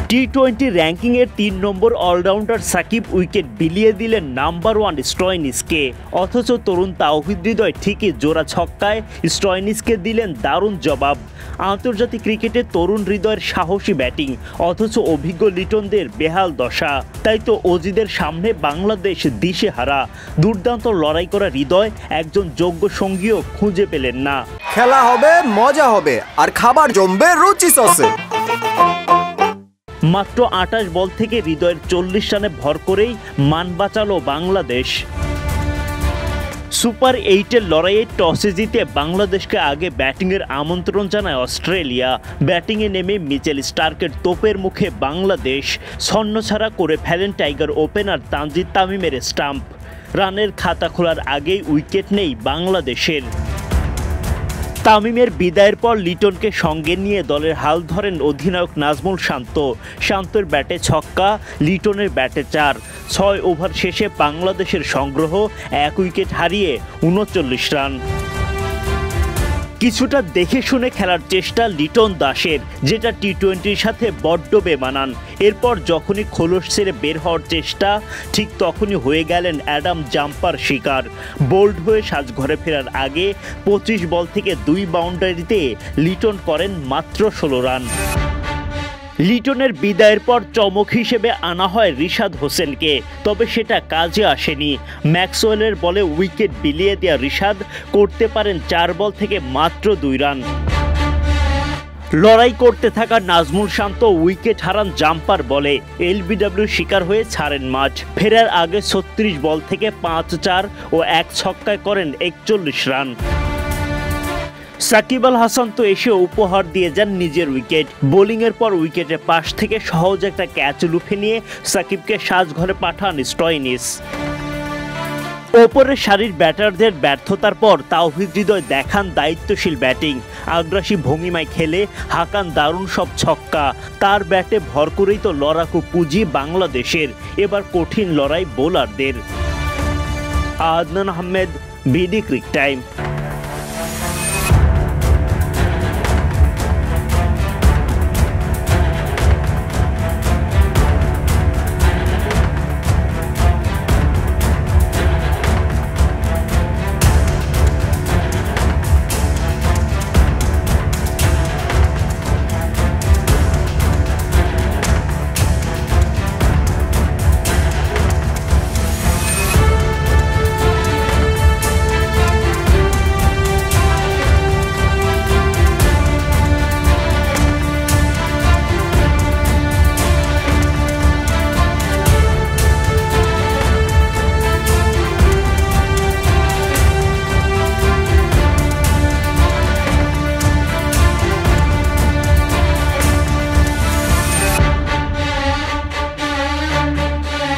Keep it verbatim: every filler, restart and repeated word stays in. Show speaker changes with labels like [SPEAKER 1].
[SPEAKER 1] T twenty র্যাঙ্কিংয়ের তিন নম্বর allrounder Shakib wicket বিলিয়ে দিলেন নাম্বার ওয়ান স্টয়নিসকে। অথচ তরুণ তাওহিদ হৃদয় ঠিকই জোড়া ছক্কায় স্টয়নিসকে দিলেন দারুণ জবাব। আন্তর্জাতিক ক্রিকেটে তরুণ হৃদয়ের সাহসী ব্যাটিং, অথচ অভিজ্ঞ লিটনদের বেহাল দশা। তাই তো অজিদের সামনে বাংলাদেশ দিশেহারা। দুর্দান্ত লড়াই করা হৃদয় একজন যোগ্য সঙ্গীও খুঁজে পেলেন না।
[SPEAKER 2] খেলা হবে, মজা হবে, আর খাবার জমবে রুচি সসে।
[SPEAKER 1] মাত্র আটাশ বল থেকে হৃদয়ের চল্লিশ রানে ভর করেই মান বাঁচালো বাংলাদেশ। সুপার এইটের লড়াইয়ে টসে জিতে বাংলাদেশকে আগে ব্যাটিংয়ের আমন্ত্রণ জানায় অস্ট্রেলিয়া। ব্যাটিংয়ে নেমে মিচেল স্টার্কের তোপের মুখে বাংলাদেশ ছন্নছাড়া করে ফেলেন টাইগার ওপেনার তানজিদ তামিমের স্টাম্প। রানের খাতা খোলার আগেই উইকেট নেই বাংলাদেশের। তামিমের বিদায়ের পর লিটনকে সঙ্গে নিয়ে দলের হাল ধরেন অধিনায়ক নাজমুল শান্ত। শান্তর ব্যাটে ছক্কা, লিটনের ব্যাটে চার। ছয় ওভার শেষে বাংলাদেশের সংগ্রহ এক উইকেট হারিয়ে উনচল্লিশ রান। কিছুটা দেখে শুনে খেলার চেষ্টা লিটন দাসের, যেটা টি টোয়েন্টির সাথে বড্ড বেমানান। এরপর যখনই খোলস ছেড়ে বের হওয়ার চেষ্টা, ঠিক তখনই হয়ে গেলেন অ্যাডাম জাম্পার শিকার। বোল্ড হয়ে সাজঘরে ফেরার আগে পঁচিশ বল থেকে দুই বাউন্ডারিতে লিটন করেন মাত্র ষোলো রান। লিটনের বিদায়ের পর চমক হিসেবে আনা হয় রিশাদ হোসেনকে, তবে সেটা কাজে আসেনি। ম্যাক্সওয়েলের বলে উইকেট বিলিয়ে দেওয়া রিশাদ করতে পারেন চার বল থেকে মাত্র দুই রান। লড়াই করতে থাকা নাজমুল শান্ত উইকেট হারান জাম্পার বলে। এলবিডব্লিউ শিকার হয়ে ছাড়েন মাঠ। ফেরার আগে ছত্রিশ বল থেকে পাঁচ চার ও এক ছক্কায় করেন একচল্লিশ রান। সাকিব আল হাসান তো এসে উপহার দিয়ে যান নিজের উইকেট। বোলিংয়ের পর উইকেটের পাশ থেকে সহজ একটা ক্যাচ লুফে নিয়ে সাকিবকে সাজঘরে পাঠান স্টয়নিস। ওপরের সারির ব্যাটারদের ব্যর্থতার পর তাওহিদ হৃদয় দেখান দায়িত্বশীল ব্যাটিং। আগ্রাসী ভঙ্গিমায় খেলে হাঁকান দারুণ সব ছক্কা। তার ব্যাটে ভর করেই তো লড়াকু পুঁজি বাংলাদেশের। এবার কঠিন লড়াই বোলারদের। Adnan Ahmed, BD ক্রিক time.